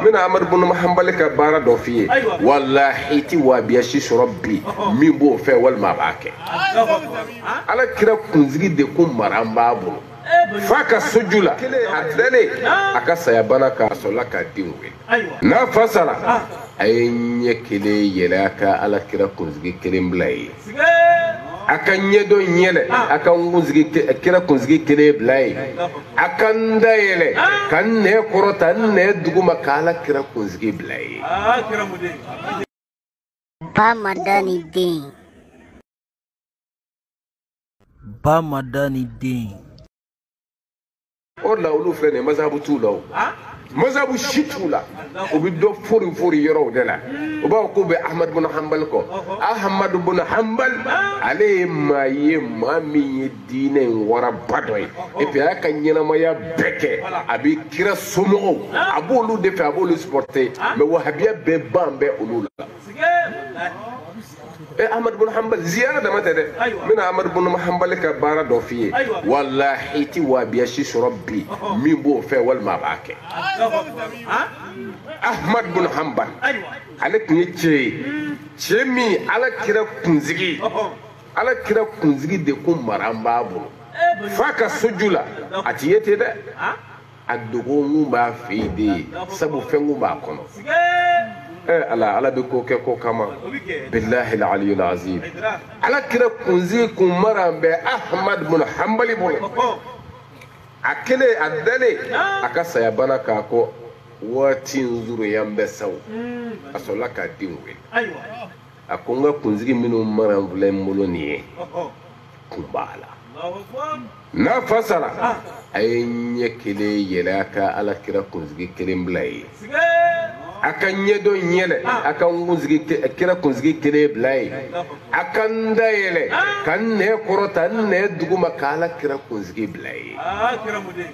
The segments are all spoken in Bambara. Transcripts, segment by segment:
من أحمد بن محمد كبارة دوفي والله حيتي وبيشيش ربي من بو في والما باكي على كده كنزغي دكم مرام بابو فاكا سجولا أدلي أكاسا يبانا كاسولا كدينوي نفسلا أين كلي يلاكا على كده كنزغي كلم بلاي akan yedo nyele akan kunzigi kira kunzigi kile blai akan dayele kan ne korota ne duguma kala kira kunzigi blai kira mude ba madani din o la ulu frene mazabu tulaw mazabu shitula o bi do fori yoro de la o ba ko be Ahmed bin Hanbal ko Ahmed bin Hanbal ale ma ye mami dine wara badoy e pe aka nyina ma ya beke abi kira somo abolu de fe abolu sporter me wahabia be bambe ulula Ahmed bin Hanbal ziyada mata de min Ahmed bin Hanbal ka bara do fi wallahi ti wa biyashi rabbi min bo fe wal ma baake Ahmed bin Hanbal alek ni chemi ala kira kunzigi de ko maramba bu faka sujula atiyete de adogo mu ba fi de sabu fengu ba kono على بكوكا كوكاما بالله العلي العظيم على كده كنزيكم مرام بأحمد بن حنبل بن أكله أدلي أكاسا يبانا كاكو واتنزور يامبسو أصلا كدينوي أكونغا كنزيكي منو مرام بلين مولونيه كمبالا نفسلا أين يكلي يلاكا على كده كنزيكي كلم بلاي akan yedo nyele akan kira kunzigi kire blai akan dayele kan ne korota ne duguma kala kira kunzigi blai kira mude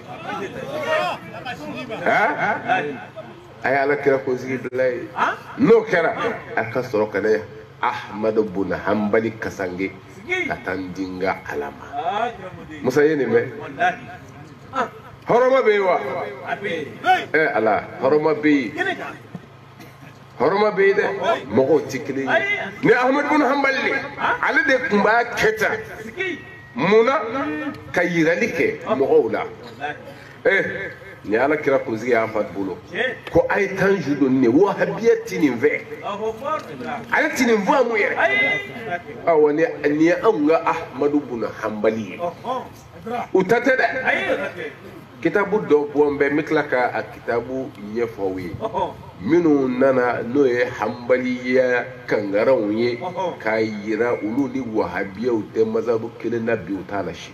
ay ala kira kunzigi blai no kira aka soro kale Ahmad bin Hanbal kasange katandinga alama musa yene me horoma bewa ala horoma be horoma beide mogo tikili ni Ahmad bin Hanbal ali de kumba keta muna kayiralike mogowla ni ala kira kuzi ya fat bulo ko ay tanjudo ne wahabiyati ni ve ala tini mva mu yere awani ni anga Ahmad bin Hanbali utatada kitabu do bombe miklaka a kitabu nyefowi minu nana no ye Hanbaliya kangaraw ye kayira ulu ni wahabiya ute mazabu kile na bi utala shi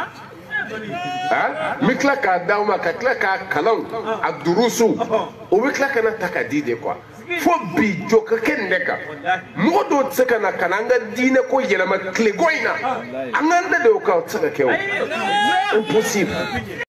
miklaka dawma ka klaka kalan adurusu o miklaka na takadide kwa fo bi joka kendeka modo tsaka na kananga dine ko yelama kle goina anganda de o ka tsaka kew impossible